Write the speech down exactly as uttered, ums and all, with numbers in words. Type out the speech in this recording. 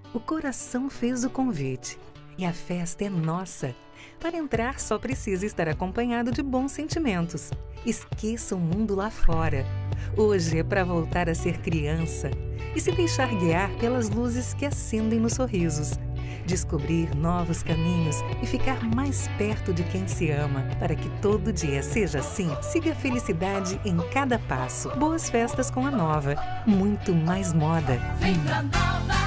O coração fez o convite e a festa é nossa. Para entrar, só precisa estar acompanhado de bons sentimentos. Esqueça o mundo lá fora. Hoje é para voltar a ser criança e se deixar guiar pelas luzes que acendem nos sorrisos. Descobrir novos caminhos e ficar mais perto de quem se ama. Para que todo dia seja assim, siga a felicidade em cada passo. Boas festas com a Nova. Muito mais moda. Vem pra Nova!